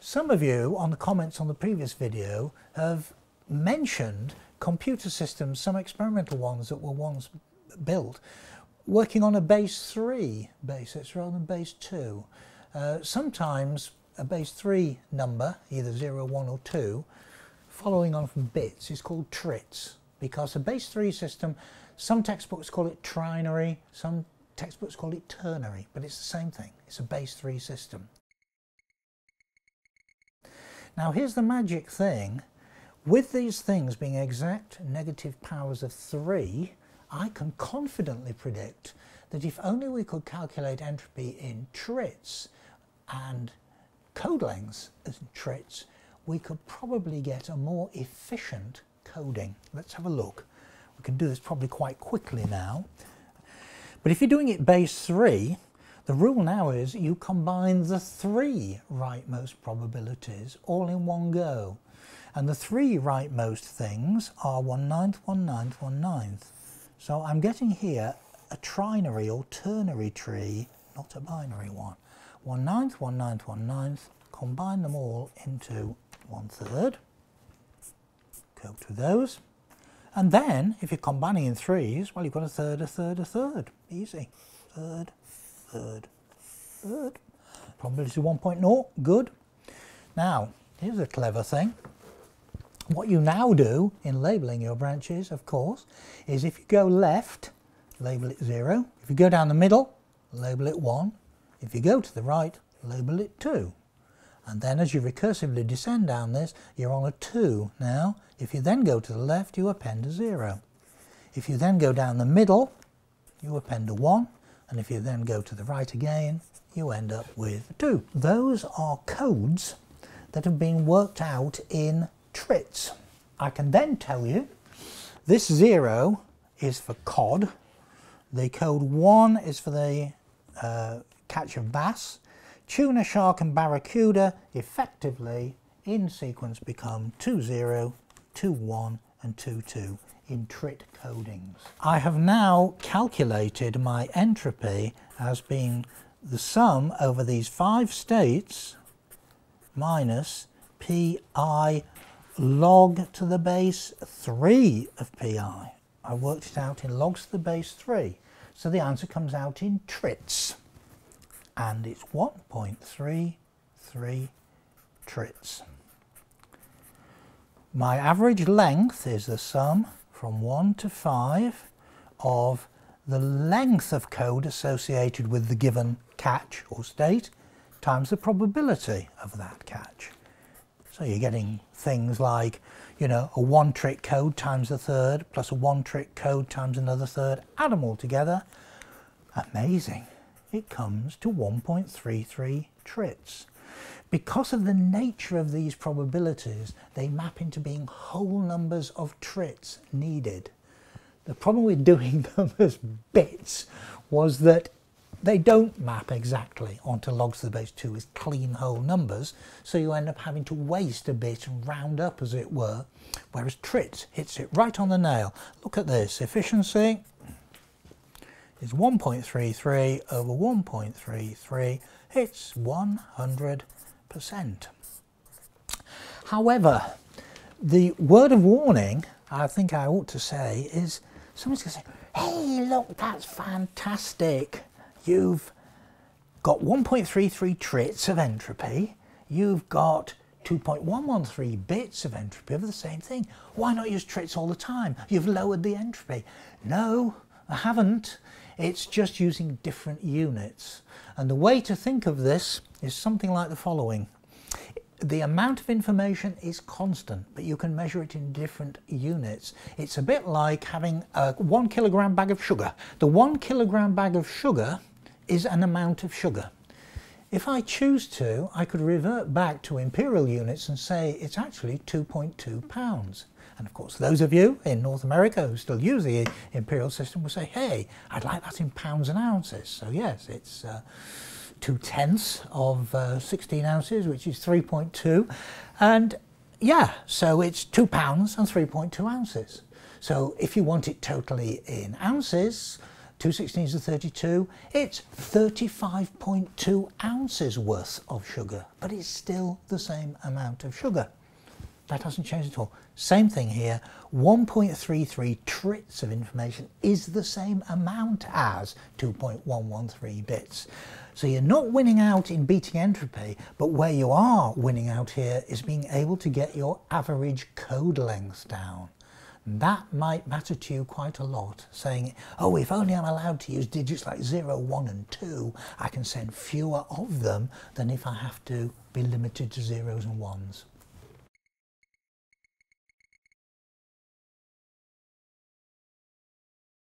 Some of you on the comments on the previous video have mentioned computer systems, some experimental ones that were once built, working on a base 3 basis rather than base 2. Sometimes a base 3 number, either 0, 1 or 2, following on from bits, is called TRITS, because a base 3 system, some textbooks call it trinary, some textbooks call it ternary, but it's the same thing. It's a base 3 system. Now here's the magic thing. With these things being exact negative powers of 3, I can confidently predict that if only we could calculate entropy in TRITS and code lengths as TRITS, we could probably get a more efficient coding. Let's have a look. We can do this probably quite quickly now. But if you're doing it base 3, the rule now is you combine the 3 rightmost probabilities all in one go. And the 3 rightmost things are 1/9, 1/9, 1/9. So I'm getting here a trinary or ternary tree, not a binary one. 1/9, 1/9, 1/9, combine them all into 1/3. Go to those. And then, if you're combining in 3s, well, you've got a third, a third, a third. Easy. Third, third, third. Probability 1.0, good. Now, here's a clever thing. What you now do in labelling your branches, of course, is if you go left, label it 0. If you go down the middle, label it 1. If you go to the right, label it 2. And then as you recursively descend down this, you're on a 2 now. If you then go to the left, you append a 0. If you then go down the middle, you append a 1. And if you then go to the right again, you end up with a 2. Those are codes that have been worked out in TRITS. I can then tell you this 0 is for cod, the code 1 is for the catch of bass. Tuna, shark and barracuda effectively in sequence become 2-0, 2-1 and 2-2 in TRIT codings. I have now calculated my entropy as being the sum over these 5 states minus pi log to the base 3 of pi. I worked it out in logs to the base 3. So the answer comes out in TRITS. And it's 1.33 TRITS. My average length is the sum from 1 to 5 of the length of code associated with the given catch or state times the probability of that catch. So you're getting things like, you know, a 1-trit code times a third plus a 1-trit code times another third. Add them all together. Amazing. It comes to 1.33 TRITS. Because of the nature of these probabilities, they map into being whole numbers of TRITS needed. The problem with doing them as bits was that they don't map exactly onto logs to the base 2 as clean whole numbers, so you end up having to waste a bit and round up, as it were, whereas TRITS hits it right on the nail. Look at this, efficiency is 1.33 over 1.33, it's 100%. However, the word of warning, I think I ought to say, is somebody's going to say, hey, look, that's fantastic. You've got 1.33 TRITS of entropy, you've got 2.113 bits of entropy of the same thing. Why not use TRITS all the time? You've lowered the entropy. No, I haven't. It's just using different units. And the way to think of this is something like the following. The amount of information is constant, but you can measure it in different units. It's a bit like having a 1 kilogram bag of sugar. The 1 kilogram bag of sugar is an amount of sugar. If I choose to, I could revert back to imperial units and say it's actually 2.2 pounds. And of course, those of you in North America who still use the imperial system will say, hey, I'd like that in pounds and ounces. So yes, it's 2/10 of 16 ounces, which is 3.2. And yeah, so it's 2 pounds and 3.2 ounces. So if you want it totally in ounces, 2/16 to 32, it's 35.2 ounces worth of sugar, but it's still the same amount of sugar. That hasn't changed at all. Same thing here, 1.33 trits of information is the same amount as 2.113 bits. So you're not winning out in beating entropy, but where you are winning out here is being able to get your average code length down. That might matter to you quite a lot, saying, oh, if only I'm allowed to use digits like 0, 1 and 2, I can send fewer of them than if I have to be limited to zeros and ones.